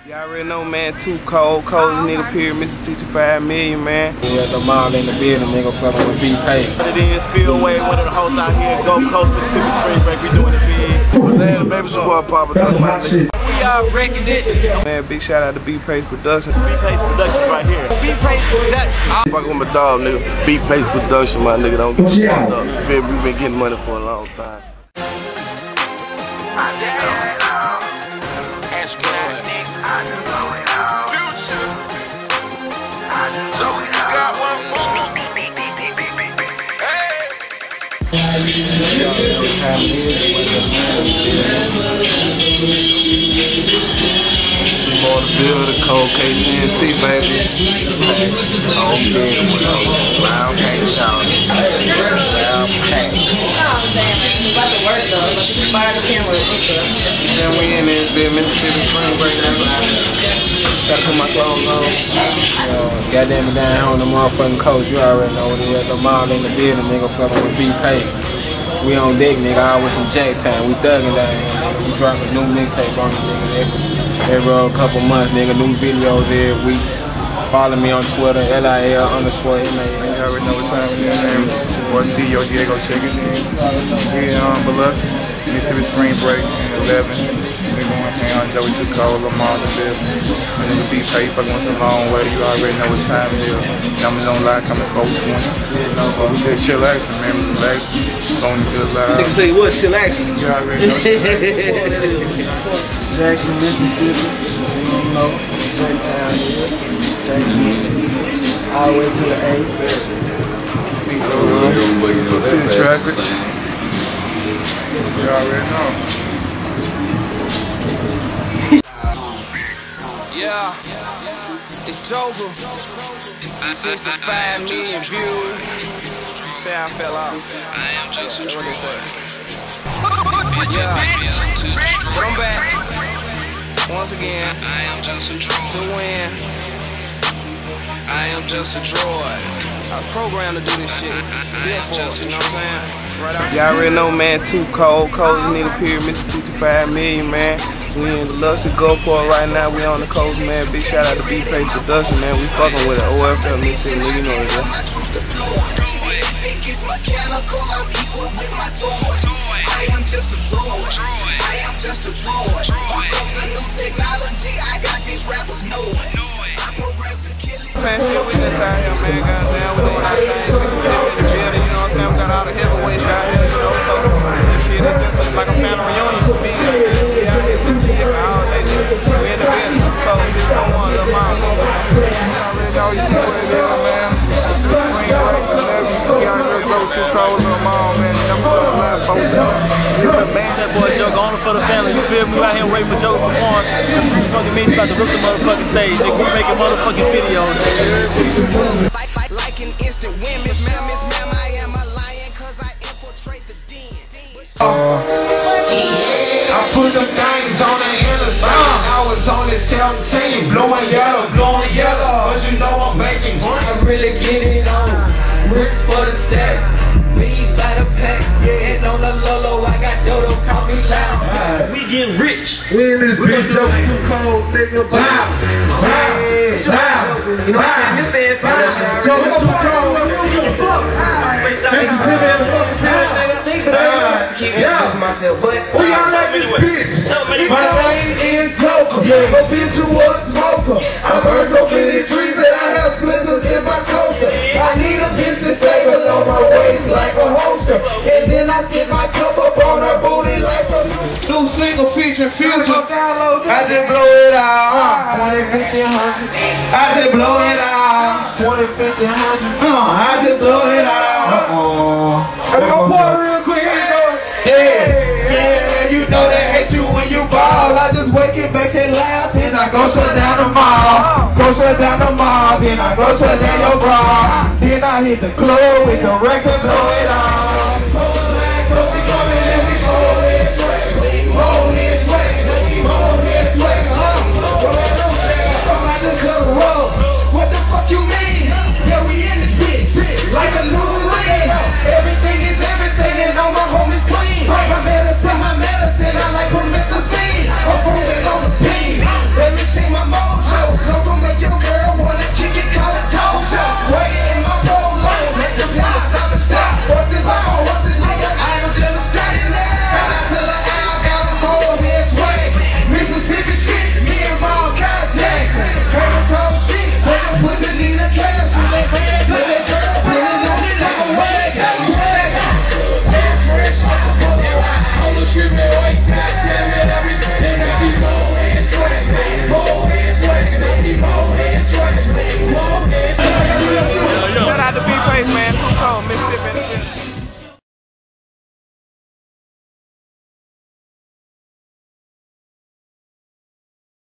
Y'all already know, man, too cold. Cold nigga period, Mr. 65 million, man. Yeah, the mall in the building, nigga, fucking with B-Pay. It is Spillway, one of the hosts out here, Gulf Coast, Mississippi Spring Break. We doing it big. What's that? The baby support Papa. That's my nigga. We are recognition. Man, big shout out to B-Pace Productions. B-Pace Productions right here. B-Pace Productions. Fucking with my dog, nigga. B-Pace Productions, my nigga. Don't get fucked up. We been getting money for a long time. More to build a cold KCNT, baby. Home game with round cake shout. Round cake. About to work though, but you fire the camera. Then we in this bit, Mississippi Spring Break. Gotta put my clothes on. Goddamn it down on the motherfucking coach. You already know what it is. The mall in the building, nigga, fucking with B-Pay. We on deck, nigga, always from Jacktown. We thugging down here. We dropping new mixtape on this nigga every couple months, nigga. New videos every week. Follow me on Twitter, LIL_MAN. You already know what time it is, man. Boy, CEO Diego checking in. We Biloxi, Mississippi Spring Break in 11. We going down, Joey Too Cold, Lamar the building. And then the B-Pay fucking went a long way. You already know what time it is. Numbers on live coming 420. But we did chill action, man. Relax. Going to good live. Nigga say what? Chill action. You already know. Jackson, Mississippi. You don't know. Jacktown here. Jackson. All the way to the 8th. To the traffic. You already know. Yeah, it's Joker. 65 million views. Say I fell off. I am just a troll. Yeah, but I'm back once again. I am just a troll to win. I am just a droid. I was programmed to do this shit. You know what I'm saying? Right out. Y'all already know, man, too cold. Cold nigga period, Mr. 65 million, man. We in Biloxi, Gulfport right now. We on the coast, man. Big shout out to B-Pace Production, man. We fucking with it. OFL, Mississippi, nigga, you know what it is. Man, shit, we just out here, man. Goddamn, we doing our thing. Mississippi in the building, you know what I'm saying? We got all the heavyweights out here, you know. So, this shit is just like a family reunion for me. We out here with the shit all day. We in the building, so we just don't want to mile. You already know you see what it is, man. Spring break, whatever. We out here go too cold to the mall, man. Number 1 folks. That boy Joe going for the family, you feel me? We out here waiting for Joe to perform. Fucking means about to rip the motherfucking stage. Nigga, we making motherfucking videos. Like an instant win, Miss Ma'am, I am a lion cause I infiltrate the den. I put them things on the interstate. I was only 17, blowing yellow. But you know I'm making money. I really get it on. Bricks for the stack, beans by the pack. And on the Lolo, I got Dodo, call me loud. We get rich. We in this bitch, Joker Too Cold, nigga. Wow. You know what I'm saying? This the entire Joker Too Cold. keep introducing myself, but we all like this bitch. My name is Joker. A bitch who was a smoker. I burn so many trees that I have splinters in my toaster. I need a bitch to stay below my waist like a holster. And then I sit my cup up on her booty like a new single featuring Future. I just blow it out. 20, 50, 100. I just blow it out. 20, 50, 100. I just blow it out. Let's go pour real quick. Yeah, you know they hate you when you ball. I just wake it, make it loud, then I go shut down the mall. Then I go shut down your bra. Then I hit the club with the record, blow it on.